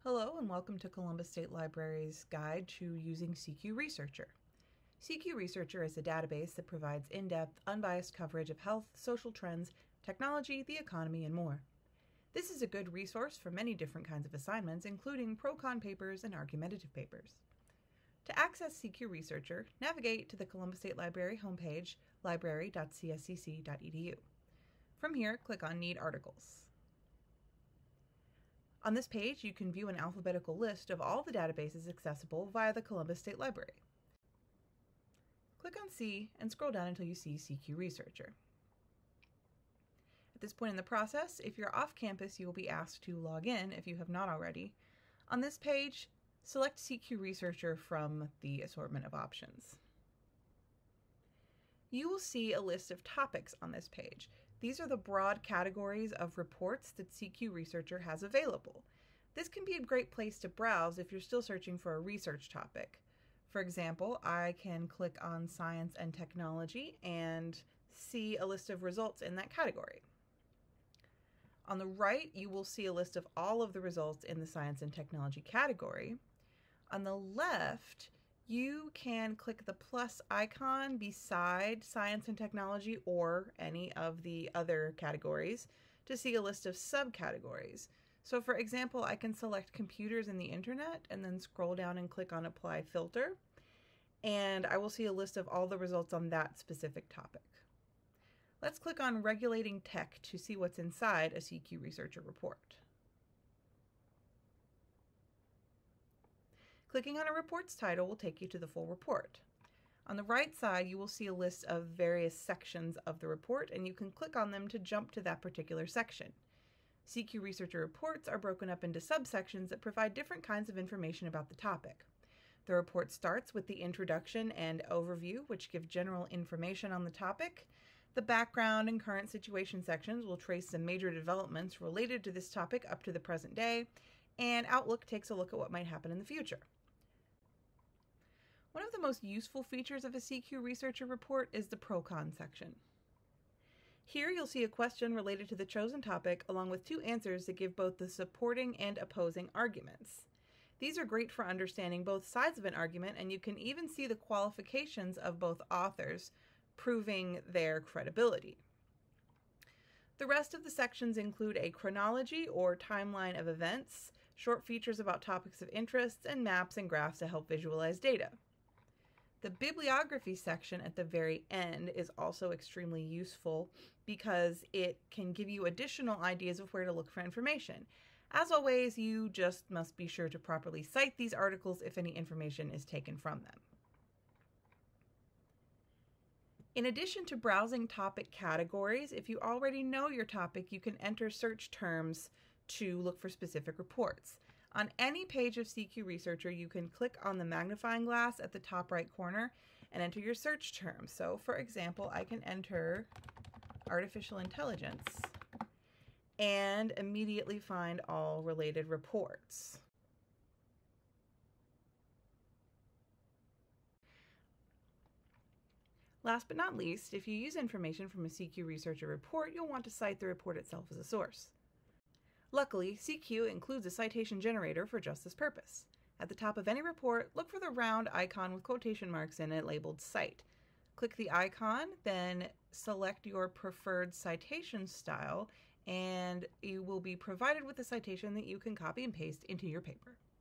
Hello and welcome to Columbus State Library's Guide to Using CQ Researcher. CQ Researcher is a database that provides in-depth, unbiased coverage of health, social trends, technology, the economy, and more. This is a good resource for many different kinds of assignments, including pro-con papers and argumentative papers. To access CQ Researcher, navigate to the Columbus State Library homepage, library.cscc.edu. From here, click on Need Articles. On this page, you can view an alphabetical list of all the databases accessible via the Columbus State Library. Click on C and scroll down until you see CQ Researcher. At this point in the process, if you're off campus, you will be asked to log in if you have not already. On this page, select CQ Researcher from the assortment of options. You will see a list of topics on this page. These are the broad categories of reports that CQ Researcher has available. This can be a great place to browse if you're still searching for a research topic. For example, I can click on Science and Technology and see a list of results in that category. On the right, you will see a list of all of the results in the Science and Technology category. On the left, you can click the plus icon beside Science and Technology or any of the other categories to see a list of subcategories. So for example, I can select computers and the internet and then scroll down and click on Apply Filter, and I will see a list of all the results on that specific topic. Let's click on Regulating Tech to see what's inside a CQ Researcher report. Clicking on a report's title will take you to the full report. On the right side, you will see a list of various sections of the report, and you can click on them to jump to that particular section. CQ Researcher reports are broken up into subsections that provide different kinds of information about the topic. The report starts with the introduction and overview, which give general information on the topic. The background and current situation sections will trace some major developments related to this topic up to the present day, and Outlook takes a look at what might happen in the future. One of the most useful features of a CQ Researcher report is the pro-con section. Here you'll see a question related to the chosen topic along with two answers that give both the supporting and opposing arguments. These are great for understanding both sides of an argument, and you can even see the qualifications of both authors, proving their credibility. The rest of the sections include a chronology or timeline of events, short features about topics of interest, and maps and graphs to help visualize data. The bibliography section at the very end is also extremely useful because it can give you additional ideas of where to look for information. As always, you just must be sure to properly cite these articles if any information is taken from them. In addition to browsing topic categories, if you already know your topic, you can enter search terms to look for specific reports. On any page of CQ Researcher, you can click on the magnifying glass at the top right corner and enter your search term. So for example, I can enter artificial intelligence and immediately find all related reports. Last but not least, if you use information from a CQ Researcher report, you'll want to cite the report itself as a source. Luckily, CQ includes a citation generator for just this purpose. At the top of any report, look for the round icon with quotation marks in it labeled Cite. Click the icon, then select your preferred citation style, and you will be provided with a citation that you can copy and paste into your paper.